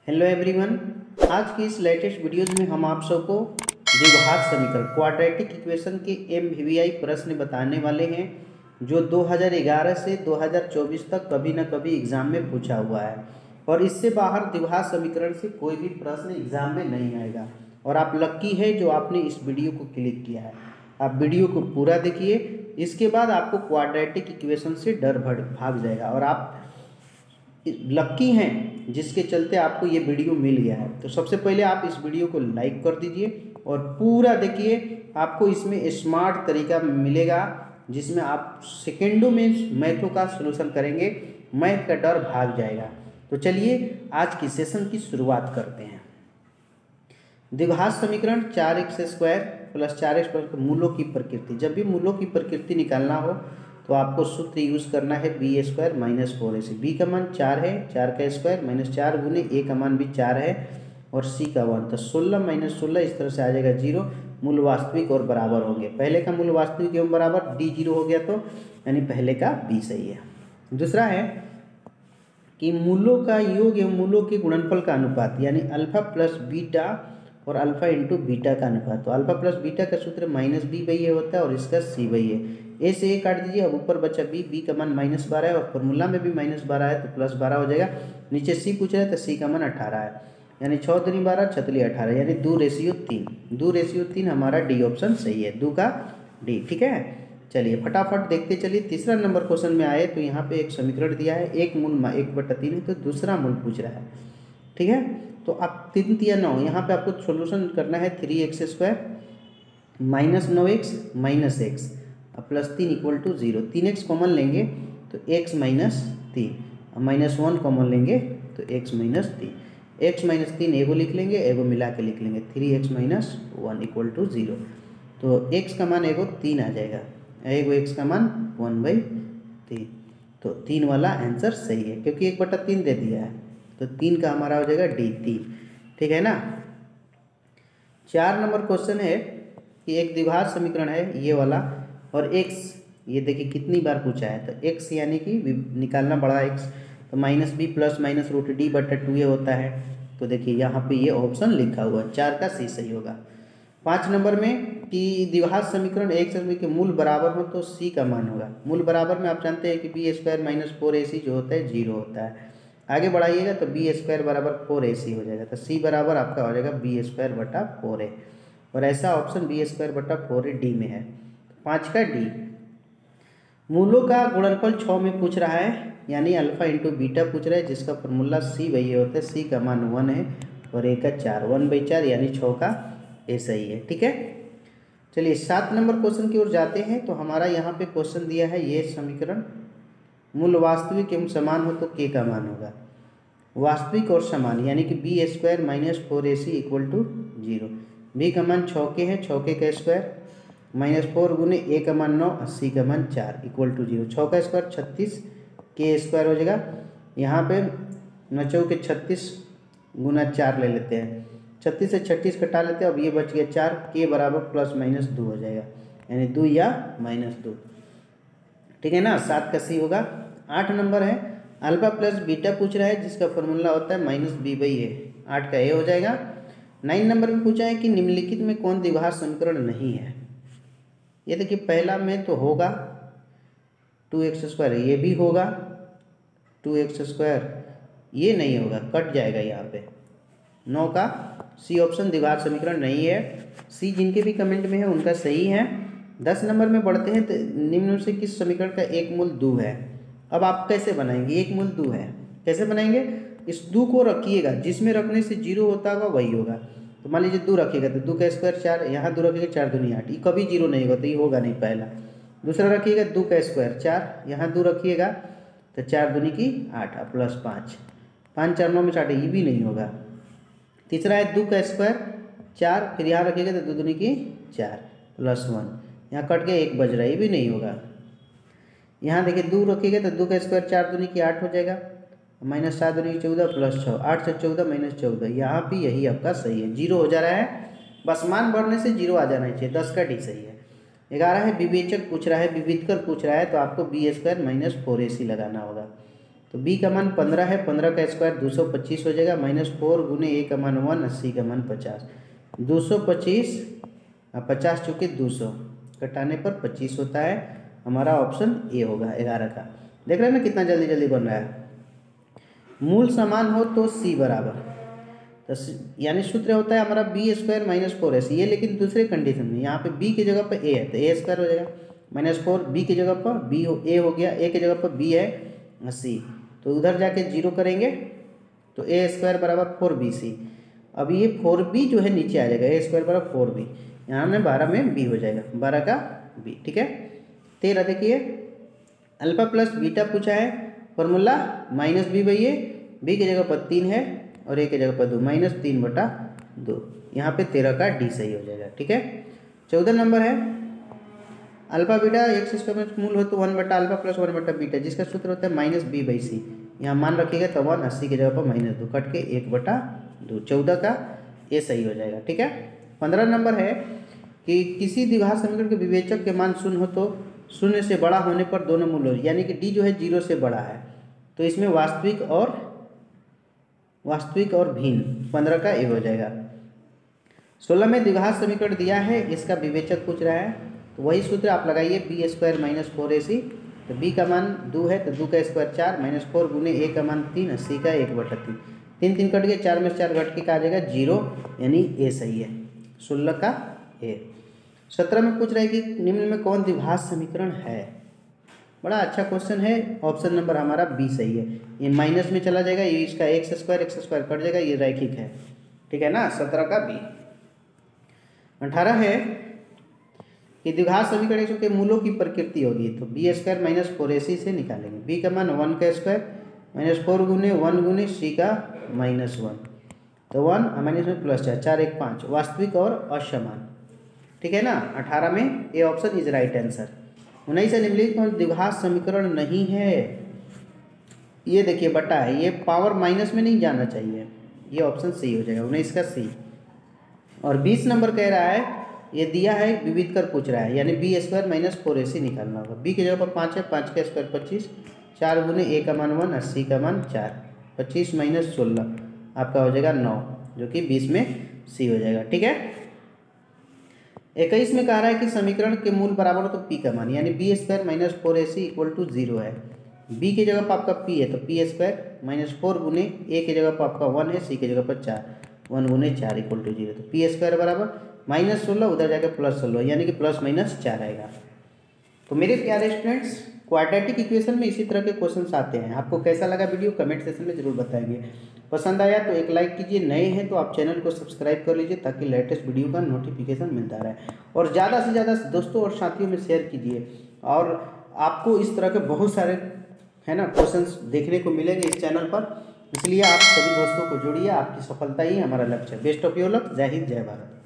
Hello everyone. आज की इस लेटेस्ट वीडियोज़ में हम आप सबको द्विघात समीकरण क्वाड्रेटिक इक्वेशन के MVVI प्रश्न बताने वाले हैं जो 2011 से 2024 तक कभी न कभी एग्ज़ाम में पूछा हुआ है और इससे बाहर द्विघात समीकरण से कोई भी प्रश्न एग्ज़ाम में नहीं आएगा। और आप लक्की है जो आपने इस वीडियो को क्लिक किया है। आप वीडियो को पूरा देखिए, इसके बाद आपको क्वाड्रेटिक इक्वेशन से डर भाग जाएगा और आप लक्की हैं जिसके चलते आपको ये वीडियो मिल गया है। तो सबसे पहले आप इस वीडियो को लाइक कर दीजिए और पूरा देखिए, आपको इसमें स्मार्ट तरीका मिलेगा जिसमें आप सेकेंडों में मैथों का सलूशन करेंगे, मैथ का डर भाग जाएगा। तो चलिए आज की सेशन की शुरुआत करते हैं। द्विघात समीकरण 4x² प्लस 4x मूलों की प्रकृति। जब भी मूलों की प्रकृति निकालना हो तो आपको सूत्र यूज़ करना है b² माइनस 4ac। b का मान 4 है, 4 का स्क्वायर माइनस 4 गुने a का मान भी 4 है और c का 1, तो 16 माइनस 16 इस तरह से आ जाएगा 0। मूल वास्तविक और बराबर होंगे। पहले का मूल वास्तविक एवं बराबर d 0 हो गया तो यानी पहले का b सही है। दूसरा है कि मूलों का योग एवं मूलों के गुणनफल का अनुपात यानी अल्फा प्लस बीटा और अल्फा इंटू बीटा का अनुपात। तो अल्फा प्लस बीटा का सूत्र -b/a होता है और इसका c/a। a से a काट दीजिए, अब ऊपर बचा b का मान -12 है और फॉर्मूला में भी -12 है तो +12 हो जाएगा। नीचे c पूछ रहा है तो c का मान 18 है, यानी 6 दूनी 12 छतली 18 यानी 2:3। 2:3 हमारा डी ऑप्शन सही है, 2 का डी। ठीक है, चलिए फटाफट देखते चलिए। तीसरा नंबर क्वेश्चन में आए तो यहाँ पे एक समीकरण दिया है, एक मूल 1/3 है तो दूसरा मूल पूछ रहा है। ठीक है, तो आप 3 तिया 9, यहाँ पे आपको सोल्यूशन करना है 3x² minus 9x minus x plus 3 equal to 0। 3x common लेंगे तो x माइनस 3, माइनस 1 कॉमन लेंगे तो x माइनस 3। x माइनस 3 एगो लिख लेंगे, एगो मिला के लिख लेंगे 3x माइनस 1 इक्वल टू 0। तो x का मान एगो 3 आ जाएगा, एगो x का मान 1/3। तो 3 वाला आंसर सही है क्योंकि 1/3 दे दिया है तो 3 का हमारा हो जाएगा डी 3। ठीक है ना। 4 नंबर क्वेश्चन है कि एक द्विघात समीकरण है ये वाला और x ये देखिए कितनी बार पूछा है। तो x यानी कि निकालना बड़ा x तो -b प्लस माइनस √d/2a होता है। तो देखिए यहाँ पे ये ऑप्शन लिखा हुआ है, 4 का सी सही होगा। 5 नंबर में कि द्विघात समीकरण एक समीकरण के मूल बराबर हो तो c का मान होगा। मूल बराबर में आप जानते हैं कि b² माइनस 4ac जो होता है 0 होता है। आगे बढ़ाइएगा तो b² बराबर 4ac हो जाएगा, तो c बराबर आपका हो जाएगा b²/4a और ऐसा ऑप्शन b²/4a डी में है। 5 का डी। मूलों का गुणनफल 6 में पूछ रहा है यानी अल्फा इंटू बीटा पूछ रहा है जिसका फॉर्मूला c/a होता है। c का मान 1 है और a का 4, 1/4 यानी 6 का a सही है। ठीक है, चलिए 7 नंबर क्वेश्चन की ओर जाते हैं। तो हमारा यहाँ पे क्वेश्चन दिया है ये समीकरण मूल वास्तविक एवं समान हो तो k का मान होगा। वास्तविक और समान यानी कि b² minus 4ac equal to 0। b का मान 6k है, 6k का स्क्वायर माइनस 4 गुने a का मान 9 80 का मान 4 इक्वल टू 0। 6 का स्क्वायर 36 k स्क्वायर हो जाएगा। यहाँ पे 9 के 36 गुना 4 ले लेते हैं, 36 से 36 कटा लेते हैं। अब ये बच गया 4, k बराबर प्लस माइनस 2 हो जाएगा यानी 2 या -2। ठीक है ना, 7 का सी होगा। 8 नंबर है अल्फा प्लस बीटा पूछ रहा है जिसका फॉर्मूला होता है -b/a, 8 का a हो जाएगा। 9 नंबर में पूछा है कि निम्नलिखित में कौन द्विघात समीकरण नहीं है। ये देखिए पहला में तो होगा 2x², ये भी होगा 2x², ये नहीं होगा, कट जाएगा यहाँ पे। 9 का सी ऑप्शन द्विघात समीकरण नहीं है। सी जिनके भी कमेंट में है उनका सही है। 10 नंबर में बढ़ते हैं तो निम्न से किस समीकरण का एक मूल 2 है। अब आप कैसे बनाएंगे, एक मूल 2 है कैसे बनाएंगे। इस 2 को रखिएगा, जिसमें रखने से 0 होता होगा वही होगा। तो मान लीजिए 2 रखिएगा तो 2 का स्क्वायर 4, यहाँ 2 रखिएगा 4 दूनी 8, ये कभी 0 नहीं होगा तो ये होगा नहीं पहला। दूसरा रखिएगा 2 का स्क्वायर 4, यहाँ 2 रखिएगा तो 4 दूनी की 8 प्लस 5, 5 4 9 में 60, ये भी नहीं होगा। तीसरा है 2 का स्क्वायर 4, फिर यहाँ रखिएगा तो 2 दूनी की 4 प्लस 1, यहाँ कट गया 1 बज रहा है, ये भी नहीं होगा। यहाँ देखिए 2 रखिएगा तो 2 का स्क्वायर 4 दूनी की 8 हो जाएगा, माइनस 7 दूनी की 14 प्लस 6, 8 से 14 माइनस 14, यहाँ भी यही आपका सही है। 0 हो जा रहा है, बस मान बढ़ने से 0 आ जाना चाहिए। 10 का डी सही है। 11 है विवेचक पूछ रहा है, विविधकर पूछ रहा है तो आपको b² माइनस 4ac लगाना होगा। तो b का मान 15 है, 15 का स्क्वायर 225 हो जाएगा, -4 गुने a का मान 1, 80 का मान 50, 225 50 चुके 200 घटाने पर 25 होता है। हमारा ऑप्शन ए होगा 11 का। देख रहे हैं ना कितना जल्दी जल्दी बन रहा है। मूल समान हो तो c बराबर, तो यानी सूत्र होता है हमारा बी स्क्वायर -4ac। ये लेकिन दूसरे कंडीशन में, यहाँ पे b की जगह पर a है तो a स्क्वायर हो जाएगा, -4 b की जगह पर b हो a हो गया, a की जगह पर b है c, तो उधर जाके 0 करेंगे तो a स्क्वायर बराबर 4bc। अब ये 4b जो है नीचे आ जाएगा, a स्क्वायर बराबर 4b, यहाँ में 12 में b हो जाएगा, 12 का b। ठीक है। 13 देखिए, अल्फा प्लस बीटा पूछा है, फॉर्मूला -b/a, b की जगह पर 3 है और a की जगह पर 2, -3/2। यहाँ पे 13 का डी सही हो जाएगा। ठीक है। 14 नंबर है, अल्फा बीटा एक्स स्क्वायर में मूल हो तो 1/α प्लस 1/बीटा, जिसका सूत्र होता है -b/c। यहाँ मान रखिएगा तो 1, 80 की जगह पर -2 कट के 1/2, 14 का ए सही हो जाएगा। ठीक है। 15 नंबर है कि किसी द्विघात समीकरण के विवेचक के मान शून्य हो तो शून्य से बड़ा होने पर दोनों मूल हो, यानी कि डी जो है 0 से बड़ा है, तो इसमें वास्तविक और भिन्न 15 का ए हो जाएगा। 16 में द्विघात समीकरण दिया है, इसका विवेचक पूछ रहा है, तो वही सूत्र आप लगाइए, बी स्क्वायर -4ac, तो b का मान 2 है तो 2 का स्क्वायर 4, -4 गुने a का मान 3, 80 का 1/3, 3 3 कट गए, 4 में 4 घट के आ जाएगा 0, यानी a सही है, 16 का a। 17 में पूछ रहा है कि निम्न में कौन द्विघात समीकरण है। बड़ा अच्छा क्वेश्चन है, ऑप्शन नंबर हमारा बी सही है। ये माइनस में चला जाएगा, ये इसका एक्स स्क्वायर कट जाएगा, ये रैखिक है। ठीक है ना, 17 का बी। 18 है कि द्विघात समीकरण के मूलों की प्रकृति होगी, तो बी स्क्वायर -4ac से निकालेंगे। बी का मान 1 का स्क्वायर -4 गुने 1 गुने सी का -1, तो 1 माइनस में प्लस 4, 1 5, वास्तविक और असमान। ठीक है ना। 18 में A option is right answer. 19 से निम्नलिखित में द्विघात समीकरण नहीं है, ये देखिए बटा है, ये पावर माइनस में नहीं जाना चाहिए, ये ऑप्शन सी हो जाएगा, 19 का सी। और 20 नंबर कह रहा है, ये दिया है विविध कर पूछ रहा है, यानी बी स्क्वायर -4ac निकालना होगा। बी की जगह पर 5 है, 5 का स्क्वायर 25, 4 गुने a का मान 1, 80 का मान 4, 25 - 16 आपका हो जाएगा 9, जो कि 20 में सी हो जाएगा। ठीक है। 21 में कह रहा है कि समीकरण के मूल बराबर हो तो p का मान, यानी बी स्क्वायर -4ac = 0 है। b की जगह पर आपका p है तो p स्क्वायर -4 गुने a की जगह पर आपका 1 है, c की जगह पर 4, 1 गुने 4 = 0, तो p स्क्वायर बराबर -16, उधर जाकर +16, यानी कि +-4 आएगा। तो मेरे प्यारे स्टूडेंट्स, क्वाड्रेटिक इक्वेशन में इसी तरह के क्वेश्चंस आते हैं। आपको कैसा लगा वीडियो कमेंट सेक्शन में जरूर बताएंगे। पसंद आया तो एक लाइक कीजिए, नए हैं तो आप चैनल को सब्सक्राइब कर लीजिए ताकि लेटेस्ट वीडियो का नोटिफिकेशन मिलता रहे, और ज़्यादा से ज़्यादा दोस्तों और साथियों में शेयर कीजिए। और आपको इस तरह के बहुत सारे है ना क्वेश्चंस देखने को मिलेंगे इस चैनल पर, इसलिए आप सभी दोस्तों को जोड़िए। आपकी सफलता ही हमारा लक्ष्य है। Best of your luck. जय हिंद, जय भारत।